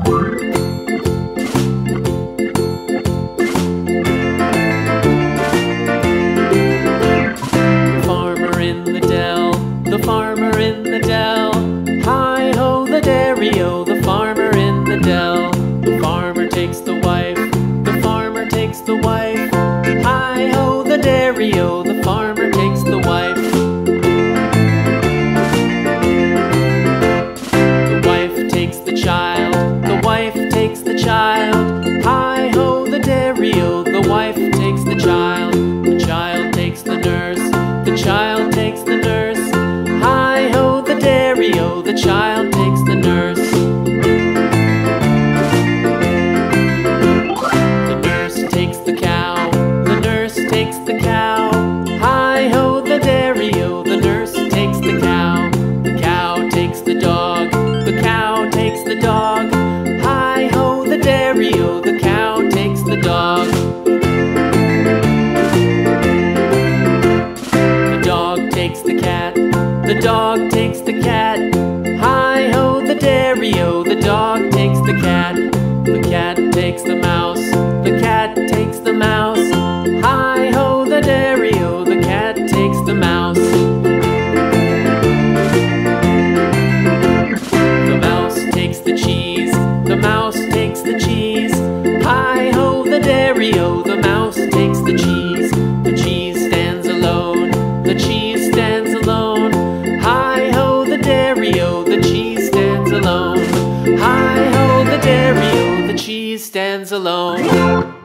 The farmer in the dell. Hi-ho, the dairy-o, the farmer in the dell. The farmer takes the wife, the farmer takes the wife. Hi-ho, the dairy-o, the farmer takes the wife. The wife takes the child, the wife takes the child. Hi-ho, the dairy-o, the wife takes the child. The child takes the nurse, the child takes the nurse. Hi-ho, the dairy-o, the child takes the nurse. The nurse takes the cow, the nurse takes the cow. Hi-ho, the dairy-o, the nurse takes the cow. The cow takes the dog, the cow takes the dog. Hi-ho, the dairy-o, the cow takes the dog. The dog takes the cat, the dog takes the cat. Hi-ho, the dairy-o, the dog takes the cat. The cat takes the mouse, the cat takes the mouse. Hi-ho, the dairy-o, the cat takes the mouse. The mouse takes the cheese, the mouse takes the cheese. Hi-ho, the dairy-o, the mouse takes the cheese. The cheese stands alone, the cheese stands alone. Hi-ho, the dairy-o, the cheese stands alone. Hi-ho, the dairy-o, the cheese stands alone.